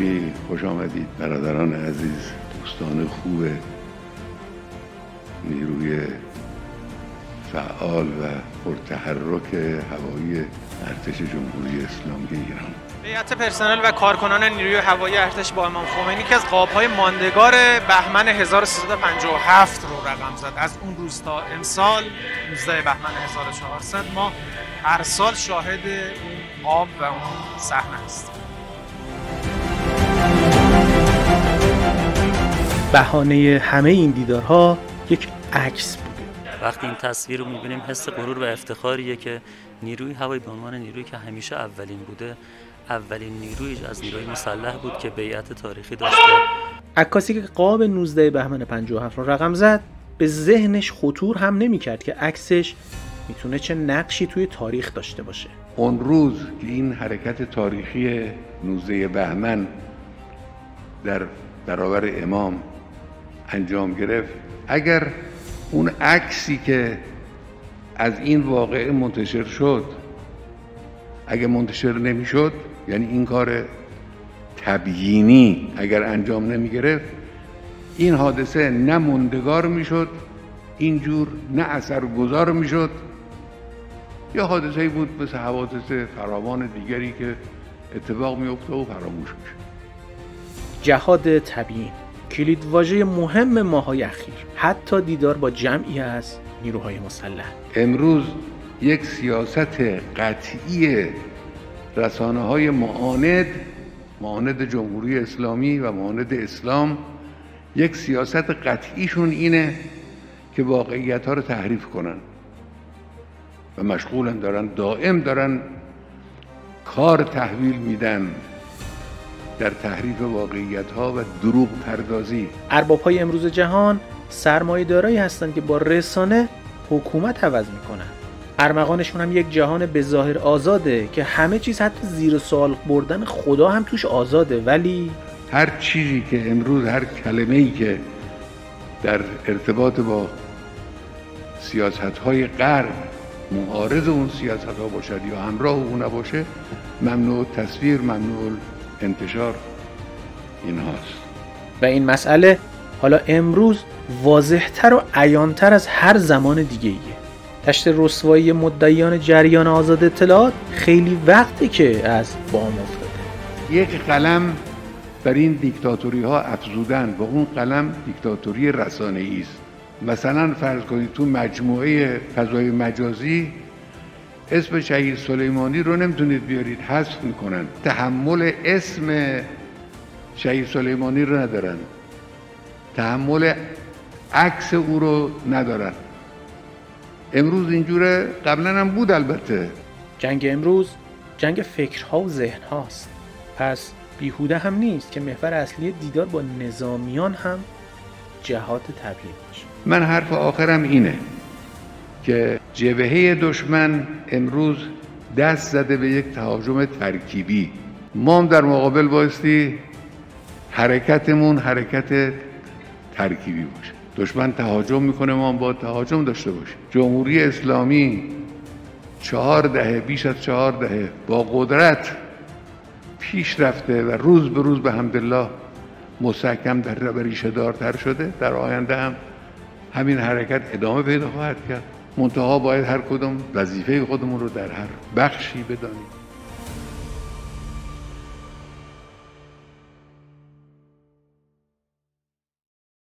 خیلی خوش آمدید برادران عزیز، دوستان خوب نیروی فعال و پرتحرک هوایی ارتش جمهوری اسلامی ایران. هیئت پرسنل و کارکنان نیروی هوایی ارتش با امام خمینی که از قاب‌های ماندگار بهمن 1357 رو رقم زد. از اون روز تا امسال 19 بهمن 1400 ما هر سال شاهد اون قاب و اون صحنه هستیم. بهانه همه این دیدارها یک عکس بوده. وقتی این تصویر رو می‌بینیم حس غرور و افتخاریه که نیروی هوایی به عنوان نیرویی که همیشه اولین بوده، اولین نیرویی از نیروی مسلح بود که بیعت تاریخی داشته. عکاسی که قاب 19 بهمن 57 رو رقم زد به ذهنش خطور هم نمی‌کرد که عکسش میتونه چه نقشی توی تاریخ داشته باشه. اون روز که این حرکت تاریخی 19 بهمن در برابر امام انجام گرفت، اگر اون عکسی که از این واقعه منتشر شد اگر منتشر نمیشد، یعنی این کار تبیینی اگر انجام نمی گرفت، این حادثه نه موندگار میشد، اینجور نه اثرگذار میشد، یا حادثه‌ای بود مثل حوادث فراوان دیگری که اتفاق میفته و فراموش میشه. جهاد تبیین کلیدواژه مهم ماهای اخیر، حتی دیدار با جمعی از نیروهای مسلح. امروز یک سیاست قطعی رسانه‌های معاند جمهوری اسلامی و معاند اسلام، یک سیاست قطعیشون اینه که واقعیت‌ها رو تحریف کنن و مشغولن، دارن کار تحویل میدن در تحریف واقعیت‌ها و دروغ پردازی. ارباب‌های امروز جهان سرمایه‌دارایی هستند که با رسانه حکومت عوض میکنن. ارمغانشون هم یک جهان به ظاهر آزاده که همه چیز حتی زیر سوال بردن خدا هم توش آزاده، ولی هر چیزی که امروز، هر کلمه‌ای که در ارتباط با سیاست‌های غرب معارض اون سیاست‌ها باشد یا همراه اون نباشه، ممنوع تصویر، ممنوع انتشار اینهاست. و این مسئله حالا امروز واضح‌تر و عیان‌تر از هر زمان دیگه‌ایه. تشت رسوایی مدعیان جریان آزاد اطلاعات خیلی وقته که از بام افتاده. یک قلم بر این دیکتاتوری ها افزودن و اون قلم دیکتاتوری رسانه‌ای است. مثلا فرض کنید تو مجموعه فضای مجازی اسم شهید سلیمانی رو نمیتونید بیارید، حذف میکنن. تحمل اسم شهید سلیمانی رو ندارن، تحمل عکس او رو ندارن. امروز اینجوره، قبلا هم بود البته. جنگ امروز جنگ فکرها و ذهنهاست. پس بیهوده هم نیست که محور اصلی دیدار با نظامیان هم جهاد تبیین باشه. من حرف آخرم اینه که جبهه دشمن امروز دست زده به یک تهاجم ترکیبی. ما هم در مقابل بایستی حرکتمون حرکت ترکیبی باشه. دشمن تهاجم میکنه، ما هم باید تهاجم داشته باشیم. جمهوری اسلامی 4 دهه، بیش از 4 دهه با قدرت پیش رفته و روز به روز به حمدالله مستحکم در ریشه دارتر شده. در آینده هم همین حرکت ادامه پیدا خواهد کرد. منتها باید هر کدوم وظیفه خودمون رو در هر بخشی بدانیم.